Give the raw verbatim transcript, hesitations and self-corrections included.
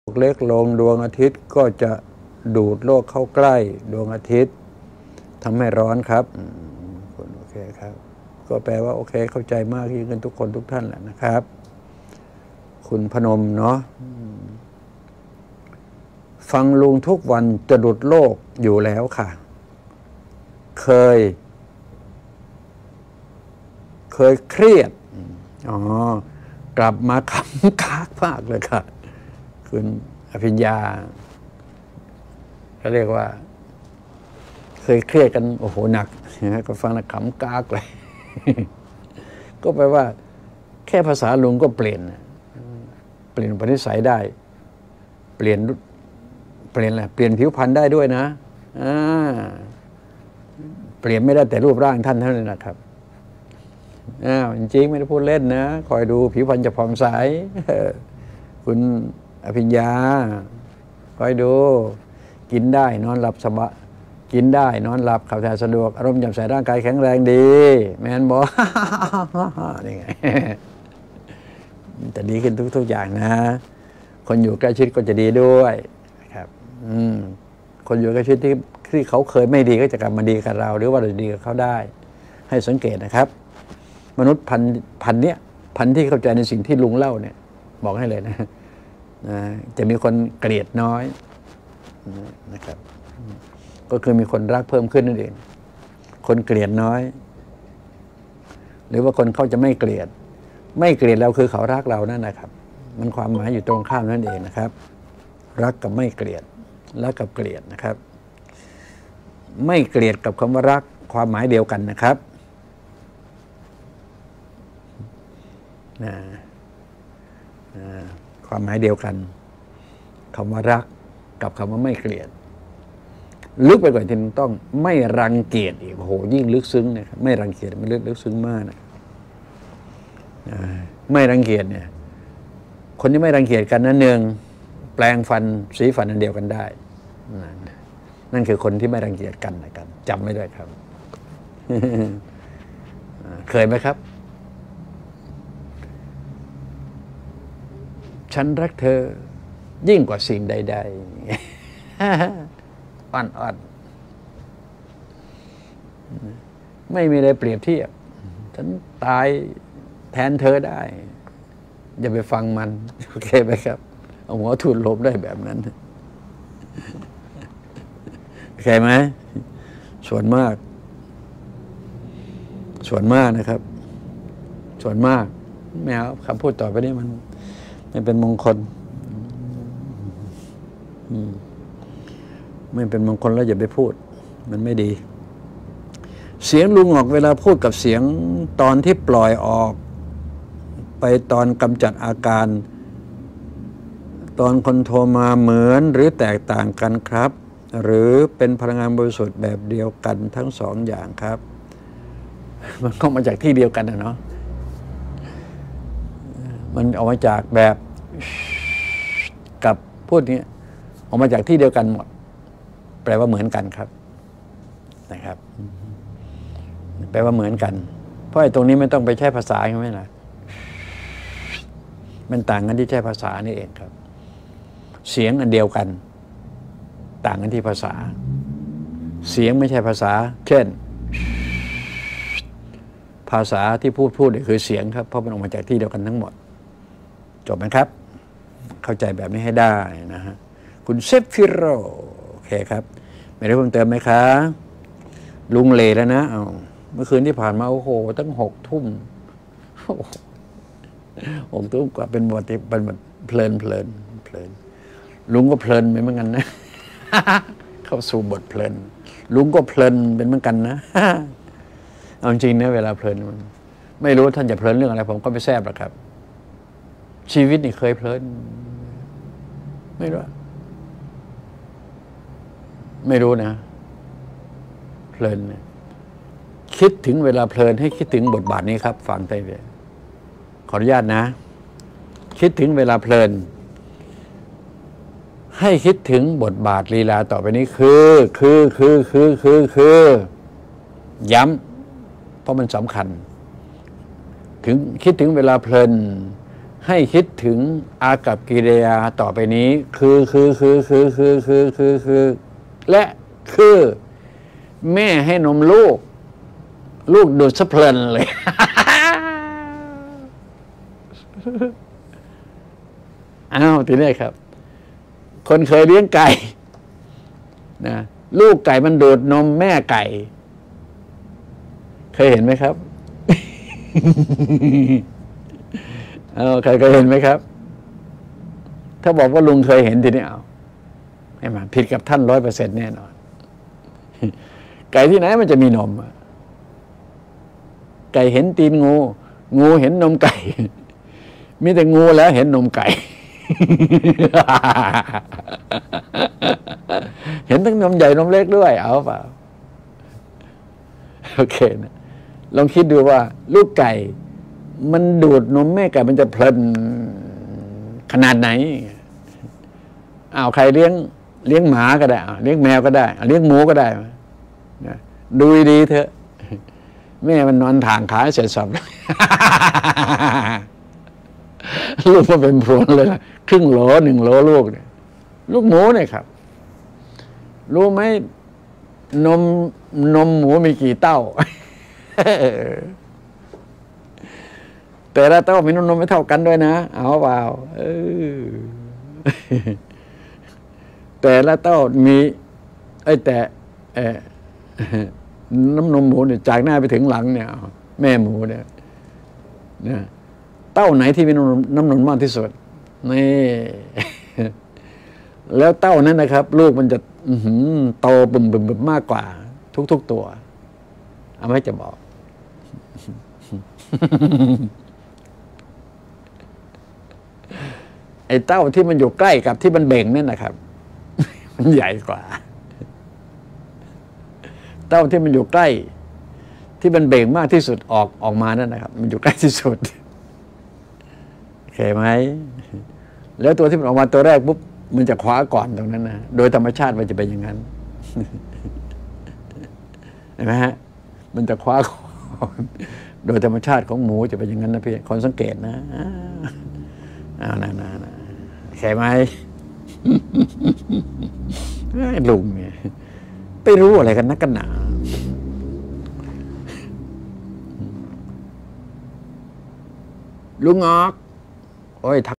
เล็กลงดวงอาทิตย์ก็จะดูดโลกเข้าใกล้ดวงอาทิตย์ทำให้ร้อนครับคนโอเคครับก็แปลว่าโอเคเข้าใจมากยิ่งขึ้นทุกคนทุกท่านแหละนะครับ คุณพนมเนาะฟังลุงทุกวันจะดุดโลกอยู่แล้วค่ะเคยเคยเครียดอ๋อกลับมาขำกากมากเลยค่ะคุณอภิญญาเขาเรียกว่าเคยเครียดกันโอ้โหหนักก็ฟังแล้วขำกากเลยก็แปลว่าแค่ภาษาลุงก็เปลี่ยนเปลี่ยนปณิสัยได้เปลี่ยนเปลี่ยนอะไรเปลี่ยนผิวพรรณได้ด้วยนะอ่าเปลี่ยนไม่ได้แต่รูปร่างท่านเท่านั้นนะครับอ้าวจริงๆไม่ได้พูดเล่นนะคอยดูผิวพรรณจะผ่องใสคุณอภิญญาคอยดูกินได้นอนหลับสบายกินได้นอนหลับขับถ่ายสะดวกอารมณ์แจ่มใสร่างกายแข็งแรงดีแมนบอกนี่ไงแต่ดีขึ้นทุกๆอย่างนะคนอยู่ใกล้ชิดก็จะดีด้วยครับอืมคนอยู่ใกล้ชิดที่ที่เขาเคยไม่ดีก็จะกลับมาดีกับเราหรือว่าเราดีกับเขาได้ให้สังเกตนะครับมนุษย์พันพันเนี้ยพันที่เข้าใจในสิ่งที่ลุงเล่าเนี่ยบอกให้เลยนะนะจะมีคนเกลียดน้อยนะครับก็คือมีคนรักเพิ่มขึ้นนั่นเองคนเกลียดน้อยหรือว่าคนเขาจะไม่เกลียดไม่เกลียดเราคือเขารักเรานั่นนะครับมันความหมายอยู่ตรงข้ามนั่นเองนะครับรักกับไม่เกลียดรักกับเกลียดนะครับไม่เกลียดกับคำว่ารักความหมายเดียวกันนะครับนะความหมายเดียวกันคำว่ารักกับคำว่าไม่เกลียดลึกไปกว่าที่ต้องไม่รังเกียจอีกโอ้โหยิ่งลึกซึ้งนะครับไม่รังเกียจมันลึกลึกซึ้งมากนะไม่รังเกียจเนี่ยคนที่ไม่รังเกียจกันนั้นหนึ่งแปลงฟันสีฟันอันเดียวกันได้นั่นคือคนที่ไม่รังเกียจกันนะครับจำไม่ด้วยครับ เคยไหมครับฉันรักเธอยิ่งกว่าสิ่งใดๆอ่อนๆไม่มีอะไรเปรียบเทียบฉันตายแทนเธอได้อย่าไปฟังมันโอเคไหมครับเอาหัวทุนลบได้แบบนั้นโอเคไหมส่วนมากส่วนมากนะครับส่วนมากไม่เอาคำพูดต่อไปนี้มันไม่เป็นมงคลไม่เป็นมงคลแล้วอย่าไปพูดมันไม่ดีเสียงลุงออกเวลาพูดกับเสียงตอนที่ปล่อยออกไปตอนกำจัดอาการตอนคนโทรมาเหมือนหรือแตกต่างกันครับหรือเป็นพลังงานบริสุทธิ์แบบเดียวกันทั้งสองอย่างครับมันก็มาจากที่เดียวกันนะเนาะมันออกมาจากแบบกับพูดนี้ออกมาจากที่เดียวกันหมดแปลว่าเหมือนกันครับนะครับแปลว่าเหมือนกันเพราะไอ้ตรงนี้ไม่ต้องไปใช้ภาษาใช่ไหมล่ะมันต่างกันที่ใช้ภาษานี่เองครับเสียงอันเดียวกันต่างกันที่ภาษาเสียงไม่ใช่ภาษาเช่นภาษาที่พูดพูดนี่คือเสียงครับเพราะมันออกมาจากที่เดียวกันทั้งหมดจบไหมครับเข้าใจแบบนี้ให้ได้นะฮะคุณเซฟฟิโรโอเคครับไม่ได้เพิ่มเติมไหมคะลุงเลแล้วนะเอาเมื่อคืนที่ผ่านมาโอ้โหตั้งหกทุ่มหกทุ่มกว่าเป็นบทที่เป็นบทเพลินเพลินเพลินลุงก็เพลินเหมือนกันนะเข้าสู่บทเพลินลุงก็เพลินเป็นเหมือนกันนะเอาจริงนะเวลาเพลินมันไม่รู้ท่านจะเพลินเรื่องอะไรผมก็ไม่แทรกหรอกครับชีวิตนี่เคยเพลินไม่รู้ไม่รู้นะเพลินคิดถึงเวลาเพลินให้คิดถึงบทบาทนี้ครับฟังได้เลยขออนุญาตนะคิดถึงเวลาเพลินให้คิดถึงบทบาทลีลาต่อไปนี้คือคือคือคือคือคือย้ำเพราะมันสำคัญถึงคิดถึงเวลาเพลินให้คิดถึงอากัปกิริยาต่อไปนี้คือคือคือคือคือคือคือคือและคือแม่ให้นมลูกลูกดูดสะเพลินเลย อ้าวทีนี้ครับ คนเคยเลี้ยงไก่นะลูกไก่มันดูดนมแม่ไก่เคยเห็นไหมครับ เอาใครเคยเห็นไหมครับถ้าบอกว่าลุงเคยเห็นทีนี้เอาไม่มาผิดกับท่านร้อยเปอร์เซ็นต์แน่นอน ไก่ที่ไหนมันจะมีนมไก่เห็นตีนงูงูเห็นนมไก่ มีแต่งูแล้วเห็นนมไก่ เห็นทั้งนมใหญ่นมเล็กด้วยเอาเปล่าโอเคนะลองคิดดูว่าลูกไก่มันดูดนมแม่ไก่มันจะเพลินขนาดไหนอ้าวใครเลี้ยงเลี้ยงหมาก็ได้เลี้ยงแมวก็ได้เลี้ยงหมูก็ได้ดูดีเถอะแม่มันนอนถ่างขาเสร็จสับ ลูกมันเป็นพรวนเลยครึ่งโหลหนึ่งโหลลูกเนี่ยลูกหมูเนี่ยครับรู้ไหมนมนมหมูมีกี่เต้า แต่ละเต้ามีนมไม่เท่ากันด้วยนะเอาเปล่าเออ แต่ละเต้ามีไอ้แต่เออน้ำนมหมูเนี่ยจากหน้าไปถึงหลังเนี่ยแม่หมูเนี่ยนะเต้าไหนที่มีน้ำน้ำนมมากที่สุดนี่ แล้วเต้านั้นนะครับลูกมันจะโตบึมบึมบึมมากกว่าทุกๆตัวเอาไม่จะบอก ไอ้เต้าที่มันอยู่ใกล้กับที่มันเบ่งนั่นนะครับ มันใหญ่กว่า เต้าที่มันอยู่ใกล้ที่มันเบ่งมากที่สุดออกออกมานั่นนะครับมันอยู่ใกล้ที่สุดโอเคไหมแล้วตัวที่มันออกมาตัวแรกปุ๊บมันจะคว้าก่อนตรงนั้นนะโดยธรรมชาติมันจะเป็นอย่างนั้น เห็นไหมฮะมันจะคว้าก่อนโดยธรรมชาติของหมูจะเป็นอย่างนั้นนะพี่คนสังเกตนะอ้าวนะนะนะใช่ไหม ลุงเนี่ยไปรู้อะไรกันนักกันหนาลุงออกโอ้ย